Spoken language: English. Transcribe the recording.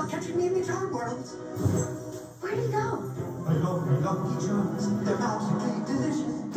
catching me in these hard worlds. Where'd he go? I love me lucky charms. They're absolutely delicious.